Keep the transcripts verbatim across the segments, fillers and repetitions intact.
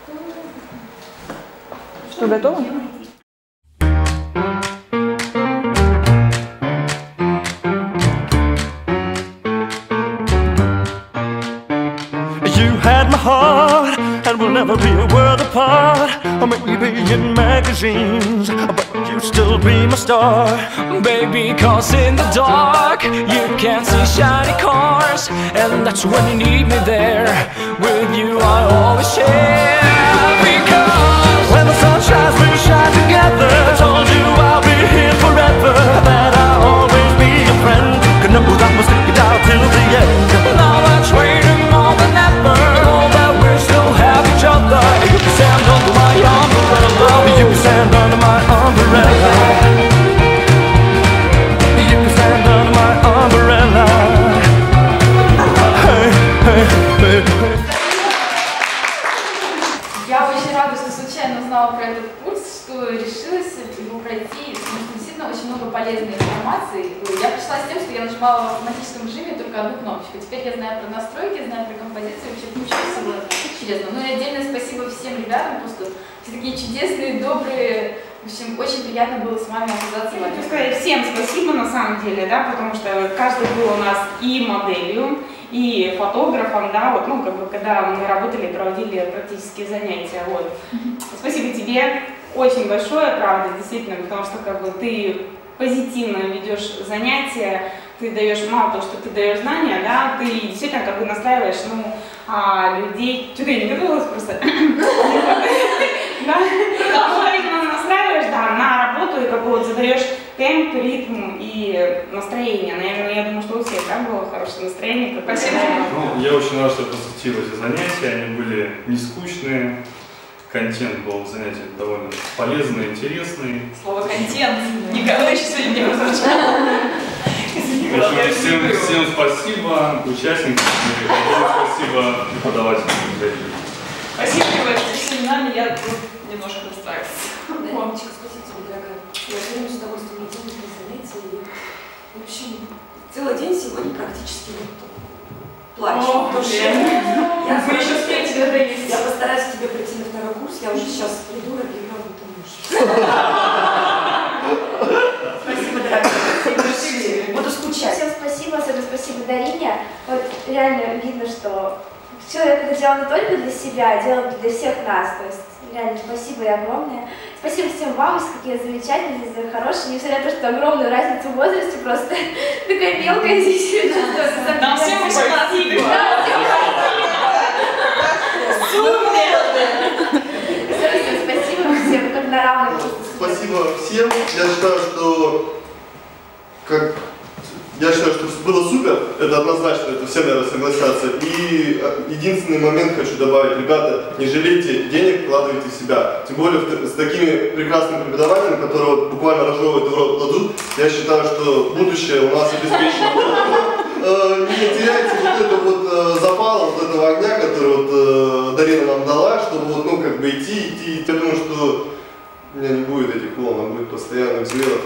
Что, готово? You had my heart, and we'll never be a world apart. Or maybe in magazines, but you'll still be my star. Baby, cause in the dark you can't see shiny cars, and that's when you need me there. With you I always share. Because when the sun shines, we shine together. I told you I'll be here forever, that I'll always be your friend. Could know that we'll stick it out till the end. Now I'm waiting more than ever, know that we still have each other. You can stand under my umbrella. You can stand under my umbrella. You can stand under my umbrella. Hey, hey, hey, hey. Я очень рада, что случайно узнала про этот курс, что решилась его пройти. Действительно, очень много полезной информации. Я пришла с тем, что я нажимала в автоматическом режиме только одну кнопочку. Теперь я знаю про настройки, знаю про композицию, вообще кучу всего интересного. Ну и отдельное спасибо всем ребятам, просто все такие чудесные, добрые. В общем, очень приятно было с вами оказаться. Я хочу сказать всем спасибо на самом деле, да, потому что каждый был у нас и моделью, и фотографом, да, вот, ну, как бы, когда мы работали, проводили практические занятия, вот. Спасибо тебе очень большое, правда, действительно, потому что, как бы, ты позитивно ведешь занятия, ты даешь, мало того, что ты даешь знания, да, ты действительно, как бы, настраиваешь, ну, а, людей, что-то я не готовилась просто, да, настраиваешь, да, на работу, и, как бы, вот, задаешь темп, ритм и настроение. Наверное, я думаю, что у всех, да, было хорошее настроение. Спасибо. Ну, я очень рад, что посетил эти занятия, они были не скучные, контент был в занятиях довольно полезный, интересный. Слово «контент» никогда еще сегодня не прозвучало. Всем, всем спасибо участникам, спасибо преподавателям. Спасибо большое. Всеми нами я немножко расстраиваюсь. Мамочка, спасибо тебе, дорогая. Я все время с удовольствием делаю эти занятия. И, в общем, целый день сегодня практически плачу в душе. Я, Мы еще успеем тебя доесть. Я постараюсь к тебе прийти на второй курс. Я уже сейчас приду, разыграю эту муж. Спасибо, дорогая. Буду скучать. Всем спасибо, особенно спасибо Дарине. Вот реально видно, что человек это делал не только для себя, а делал для всех нас. То есть реально спасибо и огромное. Спасибо всем вам, какие замечательные, хорошие, несмотря на то, что огромную разницу в возрасте, просто такая мелкая здесь. Нам всем спасибо. Спасибо всем, как на равных. Спасибо всем. Я считаю, что как Я считаю, что было супер, это однозначно, это все, наверное, согласятся. И единственный момент хочу добавить, ребята, не жалейте денег, вкладывайте в себя. Тем более с такими прекрасными преподавателями, которые вот буквально разжевывают и в рот кладут, я считаю, что будущее у нас обеспечено. Не теряйте вот это вот запала, вот этого огня, который вот Дарина нам дала, чтобы вот, ну, как бы идти, идти. Я думаю, что у меня не будет этих волн, а будет постоянно взлет.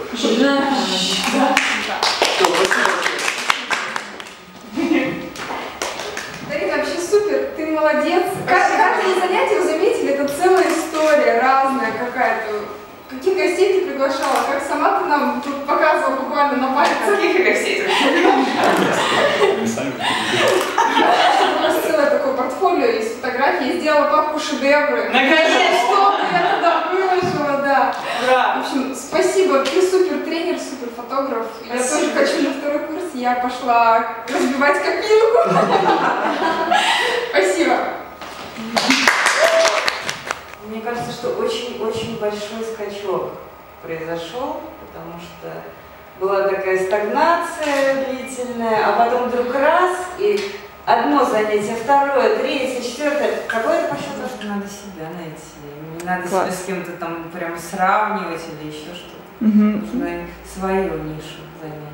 Дарина, вообще супер, ты молодец. Каждое занятие, вы заметили, это целая история, разная какая-то. Каких гостей ты приглашала? Как сама ты нам тут показывала буквально на пальцах? Каких гостей? У нас целое такое портфолио из фотографий. Я сделала папку шедевры. Наконец-то! Я туда выложила, да. Ура! В общем, спасибо, ты супер тренер, супер фотограф. Я тоже хочу на второй курс, я пошла разбивать копилку. Спасибо. Мне кажется, что очень-очень большой скачок произошел, потому что была такая стагнация длительная, а потом вдруг раз, и одно занятие, второе, третье, четвертое. Какое-то по счету, что надо себя найти. Не надо себя с кем-то там прям сравнивать или еще что-то. Угу. Нужно свою нишу занять.